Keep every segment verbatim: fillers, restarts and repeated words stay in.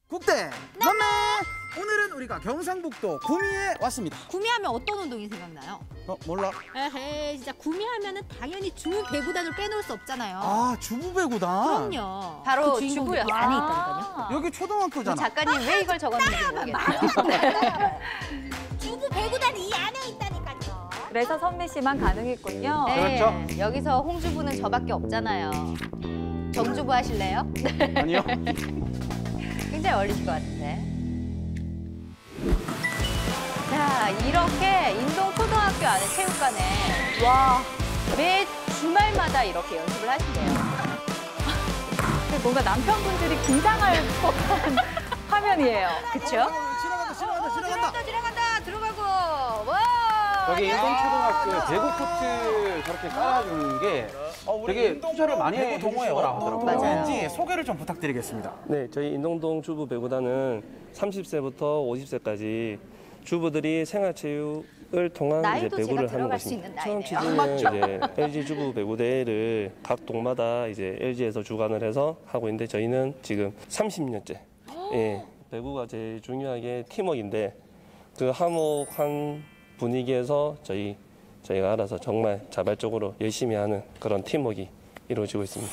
국대 남매. 오늘은 우리가 경상북도 구미에 왔습니다. 구미하면 어떤 운동이 생각나요? 어 몰라? 에헤이 진짜 구미하면은 당연히 주부 배구단을 빼놓을 수 없잖아요. 아 주부배구단. 그럼요. 바로 그 주인공이 주부였어요. 그 안에 있다니까요. 여기 초등학교잖아. 작가님 왜 이걸 적었는지 모르겠어요. 주부 배구단이 이 안에 있다니까요. 그래서 선미 씨만 가능했군요. 네. 그렇죠. 여기서 홍주부는 저밖에 없잖아요. 정주부 하실래요? 아니요. 굉장히 어울리실 것 같은데. 자, 이렇게 인동 초등학교 안에 체육관에 와, 매 주말마다 이렇게 연습을 하신대요. 뭔가 남편분들이 긴장할 법한 화면이에요. 그쵸? 지나간다, 지나간다, 지나간다. 지나간다 들어가고. 와. 여기 인동초등학교 배구 코트 저렇게 깔아주는 게 되게 투자를 많이 배구 해주시고 동호회 나오더라고요. 맞아요. 뭔지 소개를 좀 부탁드리겠습니다. 네, 저희 인동동 주부 배구단은 삼십 세부터 오십 세까지 주부들이 생활체육을 통한 이제 나이도 제가 배구를 하는 들어갈 수 것입니다. 있는 처음 나이네요. 취지는 이제 엘지 주부 배구 대회를 각 동마다 이제 엘지에서 주관을 해서 하고 있는데 저희는 지금 삼십 년째. 예, 배구가 제일 중요하게 팀워크인데 그 화목한 분위기에서 저희 저희가 알아서 정말 자발적으로 열심히 하는 그런 팀워크가 이루어지고 있습니다.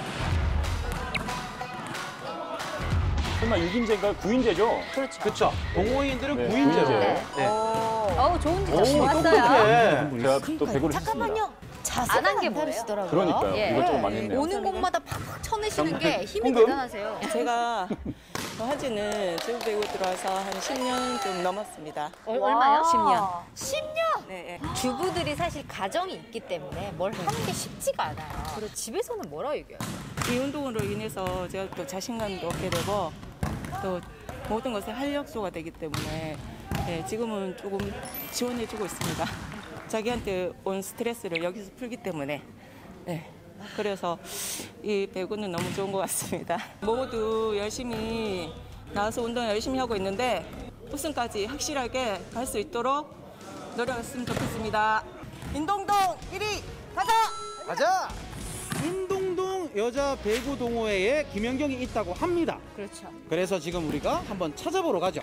설마 육 인제인가요? 구 인제죠? 그렇죠. 그렇죠. 동호인들은 네, 구인제죠. 구인제. 네. 어우, 좋은 지적 오, 좋았어요. 똑똑해. 제가 또 배구를 잠깐만요. 했습니다. 자세가 안한게 안 뭐예요? 다르시더라고요. 그러니까요. 예. 이것저것 많이 했네요. 오는 곳마다 팍팍 쳐내시는 게 힘이 홍금? 대단하세요. 제가 한지는 주부배구 들어와서 한 십 년 좀 넘었습니다. 얼- 얼마요? 십 년. 십 년? 네, 주부들이 사실 가정이 있기 때문에 뭘 하는 게 쉽지가 않아요. 그리고 집에서는 뭐라 얘기해요? 이 운동으로 인해서 제가 또 자신감도 얻게 되고 또 모든 것에 활력소가 되기 때문에 네, 지금은 조금 지원해주고 있습니다. 자기한테 온 스트레스를 여기서 풀기 때문에 네. 그래서 이 배구는 너무 좋은 것 같습니다. 모두 열심히 나와서 운동 열심히 하고 있는데 우승까지 확실하게 갈 수 있도록 노력했으면 좋겠습니다. 인동동 일 위 가자! 가자. 인동동 여자 배구 동호회에 김연경이 있다고 합니다. 그렇죠. 그래서 지금 우리가 한번 찾아보러 가죠.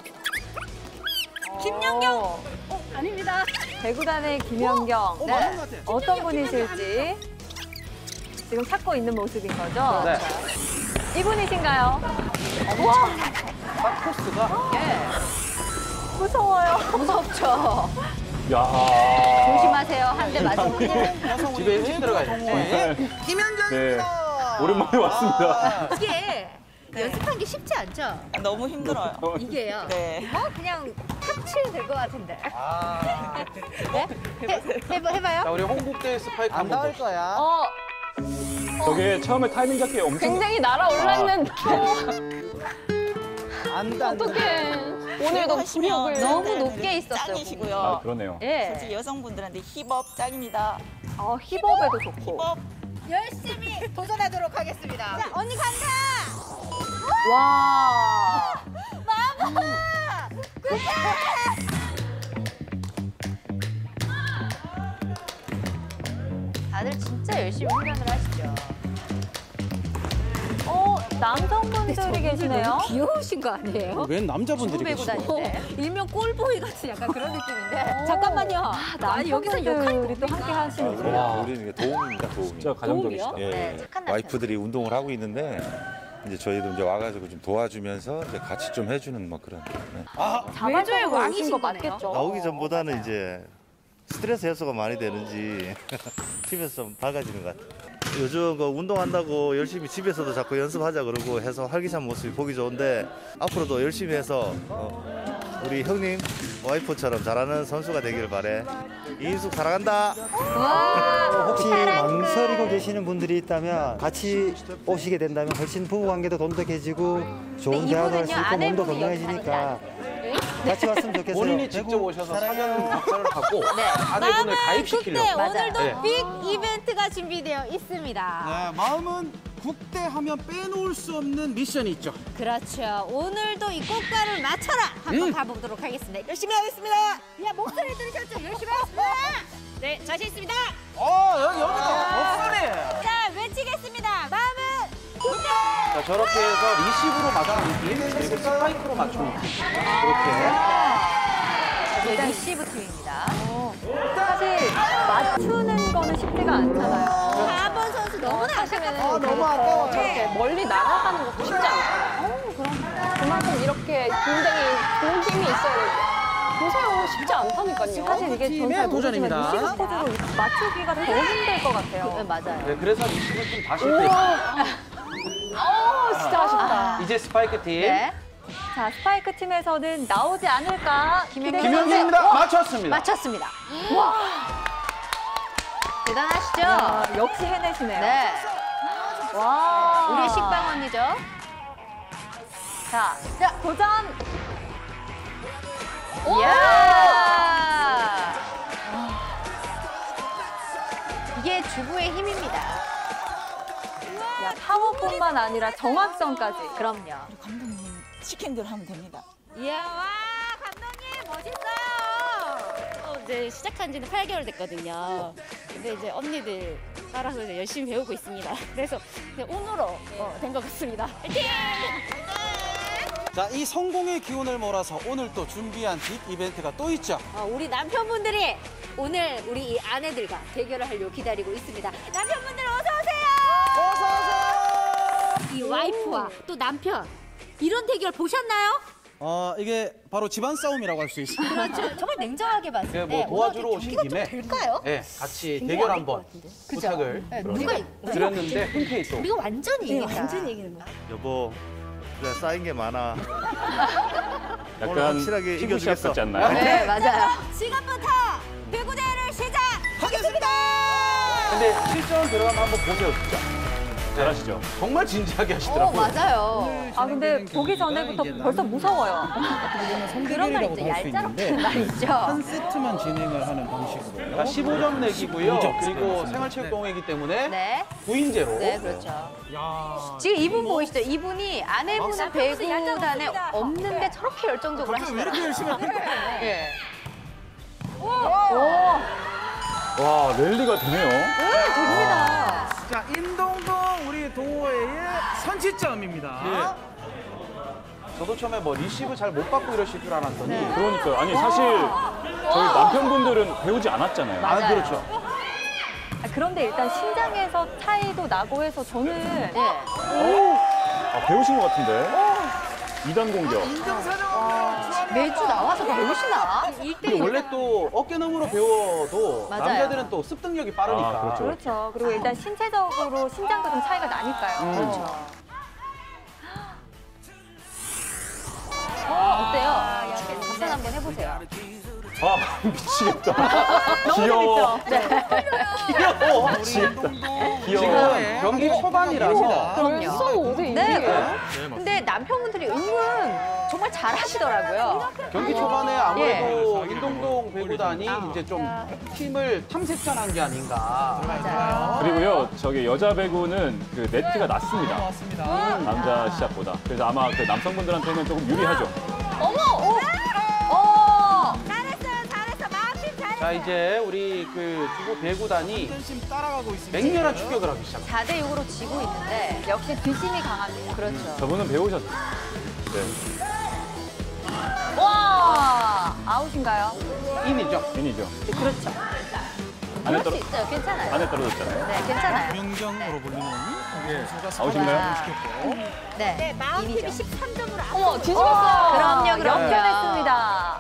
김연경! 어, 아닙니다. 배구단의 김연경. 어, 네. 맞는 것 같아. 어떤 분이실지 지금 찾고 있는 모습인 거죠? 네. 이분이신가요? 와, 코스가 예. 무서워요. 무섭죠. 야. 조심하세요. 한 대 맞으면. 집에 일찍 들어가야 돼. 동호회 네. 김연경입니다. 오랜만에 왔습니다. 이게 연습한 게 쉽지 않죠? 너무 힘들어요. 이게요. 네. 뭐 그냥 탁 치면 될 것 같은데. 아, 네? 해, 해봐, 해봐요. 자, 우리 홍국대 스파이크 안 한번 나올 보시죠. 거야. 어, 저게 처음에 타이밍 잡기 엄청 굉장히 날아올랐는데. 안다. 어떡해. 오늘도 부력을 너무 높게 있었어요. 짱이시고요. 아, 그러네요. 예. 솔직히 여성분들한테 힙업 짱입니다. 어, 힙업에도 좋고. 힙업. 열심히 도전하도록 하겠습니다. 자, 언니 간다! 와. 다들 진짜 열심히 훈련을 하시죠. 어, 남성분들이 계시네요. 귀여우신 거 아니에요? 웬 남자분들이 주부 계시죠? 배구단인데. 일명 꼴보이 같은 약간 그런 느낌인데. 잠깐만요. 아니, 여기서 욕하는 남성분들이 또 함께 하시는군요. 와, 우리는 도움입니다, 도움이. 진짜 가정적이시다. 예, 네, 착한 남편. 와이프들이 운동을 하고 있는데 이제 저희도 이제 와가지고 좀 도와주면서 이제 같이 좀 해주는 뭐 그런. 네. 자발적으로 오신 왕이신 거 거네요. 맞겠죠? 나오기 전보다는 이제 스트레스 해소가 많이 되는지 집에서 좀 밝아지는 것 같아요. 요즘 그 운동한다고 열심히 집에서도 자꾸 연습하자 그러고 해서 활기찬 모습이 보기 좋은데 앞으로도 열심히 해서 어, 우리 형님 와이프처럼 잘하는 선수가 되길 바래. 이인숙 사랑한다. 혹시 망설이고 계시는 분들이 있다면 같이 오시게 된다면 훨씬 부부관계도 돈독해지고 좋은 대화도 할 수 있고 몸도 건강해지니까 같이 왔으면 좋겠어요. 본인이 직접 오셔서 사전 답사를 하고 아내분을 가입시키려고. 국대 오늘도 네. 빅 이벤트가 준비되어 있습니다. 네, 마음은 국대 하면 빼놓을 수 없는 미션이 있죠. 그렇죠. 오늘도 이 꽃가를 맞춰라 한번 음. 가보도록 하겠습니다. 열심히 하겠습니다. 야, 목소리 들으셨죠? 열심히 하겠습니다. 네, 자신 있습니다. 어, 여기, 여기다. 목소리. 자, 외치겠습니다. 마음은 국대! 자, 저렇게 해서 리시브로 맞추는 느낌, 그리고 스파이크로 맞추는 느낌. 이렇게. 일단 리시브 팀입니다. 사실 맞추는 거는 쉽지가 않잖아요. 사번 선수 너무나 하시면 아까워. 너무 아까워요. 이렇게 멀리 날아가는 것도 쉽지 않아요. 어, 그럼 그만큼 이렇게 굉장히 좋은 힘이 있어야 돼요. 보세요, 쉽지 않다니까요. 사실 이게 팀의 전잘 도전입니다. 모르지만 리시브 코드로 맞추기가 더 힘들 것 같아요. 네, 맞아요. 네, 그래서 리시브 좀 다시 때. 어, 진짜 아쉽다. 이제 스파이크 팀. 네. 자, 스파이크 팀에서는 나오지 않을까 기대가 김현수입니다. 맞췄습니다. 맞췄습니다. 와. 대단하시죠? 아, 역시 해내시네요. 네. 와. 우리의 식빵 언니죠? 자, 자 도전. 이야. 이게 주부의 힘입니다. 야, 파워뿐만 아니라 정확성까지. 그럼요. 감독님 시킨 대로 하면 됩니다. 이야, 와, 감독님 멋있어요. 어, 이제 시작한 지는 팔 개월 됐거든요. 근데 이제 언니들 따라서 이제 열심히 배우고 있습니다. 그래서 그냥 운으로 어, 된 것 같습니다. 화이팅! 자, 이 성공의 기운을 몰아서 오늘 또 준비한 빅 이벤트가 또 있죠. 어, 우리 남편분들이 오늘 우리 이 아내들과 대결을 하려고 기다리고 있습니다. 남편분들 어서 오세요. 어서 오세요. 이 와이프와 또 남편 이런 대결 보셨나요? 어, 이게 바로 집안 싸움이라고 할 수 있습니다. 그렇죠. 정말 냉정하게 봤을 때 뭐 도와주러 오신 김에 될까요? 네, 같이 대결 한번 부탁을 네, 누가 드렸는데 흔쾌히 또 우리가 완전히 네, 이긴다. 완전히 이기는 거야. 여보, 그래 쌓인 게 많아. 오늘 약간 확실하게 피부샷 이겨주겠어. 같지 않나요? 네, 맞아요. 지금부터 배구대회를 시작하겠습니다. 근데 실전 들어가면 한번 보세요, 진짜. 잘하시죠? 정말 진지하게 어, 하시더라고요. 맞아요. 아, 근데 보기 전에부터 벌써 무서워요. 그런 말 있죠. 얄짤없는 말 있죠. 한 세트만 진행을 하는 방식으로. 십오 점 내기고요. 그리고 생활체육동호회이기 때문에 네. 구인제로. 네, 그렇죠. 지금 이분 보이시죠? 이분이 아내분은 배구단에 없는데 저렇게 열정적으로 하시더라고요. 왜 이렇게 열심히 하는 거예요? 예. 와, 랠리가 되네요. 네, 됩니다. 자, 임동동 우리 동호회의 선취점입니다. 저도 처음에 뭐 리시브 잘 못 받고 이러실 줄 알았더니. 그러니까요. 아니, 사실 저희 남편분들은 배우지 않았잖아요. 아, 그렇죠. 아, 그런데 일단 신장에서 차이도 나고 해서 저는 예. 아, 배우신 것 같은데. 이 단 공격. 매주 나와서 배우시나? 근데 원래 또 어깨너머로 배워도 맞아요. 남자들은 또 습득력이 빠르니까. 아, 그렇죠. 그렇죠. 그리고 일단 신체적으로 신장도 좀 차이가 나니까요. 그렇죠. 어, 어때요? 한번 한번 해보세요. 아, 미치겠다. 귀여워. 귀여워. 미치겠다. 귀여워. 지금 경기 초반이라서. 그럼요. 네, 그럼. 근데 남편분들이 은근 정말 잘하시더라고요. 경기 초반에 아무래도 인동동 배구단이 이제 좀 팀을 탐색전한 게 아닌가. 맞아요. 그리고요, 저기 여자 배구는 그 네트가 낮습니다. 맞습니다. 남자 시합보다. 그래서 아마 그 남성분들한테는 조금 유리하죠. 어머! 어! 잘했어요, 잘했어. 마음팀 잘했어. 자, 이제 우리 그 주부 배구단이 따라가고 있습니다. 맹렬한 추격을 하기 시작합니다. 사 대 육으로 지고 있는데 역시 뒷심이 강합니다. 그렇죠. 저분은 배우셨죠. 네. 와, 아웃인가요? 인이죠. 인이죠. 그렇죠. 안에 그럴 수 떨어, 있어요. 괜찮아요. 안에 떨어졌잖아요. 네, 괜찮아요. 명경으로 불리는 선수가 아웃인가요? 시켰고 네. 네, 마음팀이 십삼 점으로 어머, 뒤집었어요. 그럼요, 그럼요. 역전했습니다.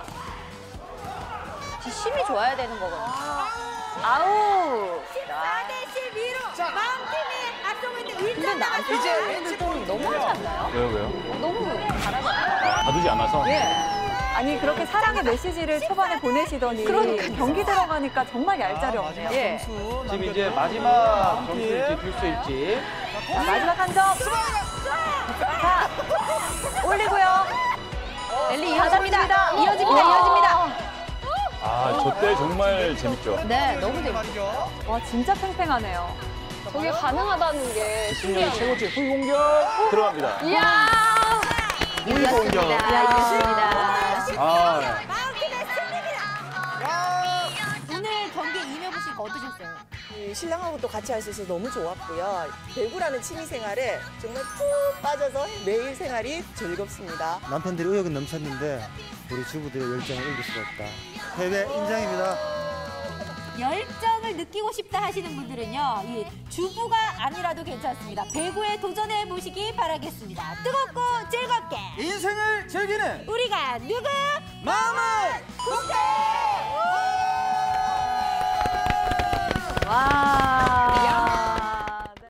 뒷심이 좋아야 되는 거거든요. 아우. 사 대 십이로 마음팀이 앞서고 있는데 일 근데 점 남았어요. 남편분들 좀 너무하지 않나요? 왜요, 왜요? 너무 잘하잖아요. 아, 봐두지 않아서? 예. 아니, 그렇게 사랑의 메시지를 초반에 보내시더니 그러니까요. 경기 들어가니까 정말 얄짤이 없네요. 예. 지금 이제 마지막 점수일지 듀스일지. 자, 마지막 한 점. 자, 올리고요. 랠리 이어집니다. 받아줍니다. 이어집니다. 이어집니다. 아, 저 때 정말 재밌죠. 네, 너무 재밌죠. 와, 진짜 팽팽하네요. 저게 가능하다는 게 십 년의 최고치 후위 공격 들어갑니다. 이야! 공격. 이겼습니다. 이겼습니다. 아, 오늘 경기에 임해보시니까 어떠셨어요? 우리 신랑하고 또 같이 할 수 있어서 너무 좋았고요. 배구라는 취미 생활에 정말 푹 빠져서 매일 생활이 즐겁습니다. 남편들이 의욕은 넘쳤는데 우리 주부들의 열정을 이길 수가 없다. 패배 인정입니다. 열정을 느끼고 싶다 하시는 분들은요, 이 주부가 아니라도 괜찮습니다. 배구에 도전해 보시기 바라겠습니다. 뜨겁고 즐겁게 인생을 즐기는 우리가 누구? 마음을 와.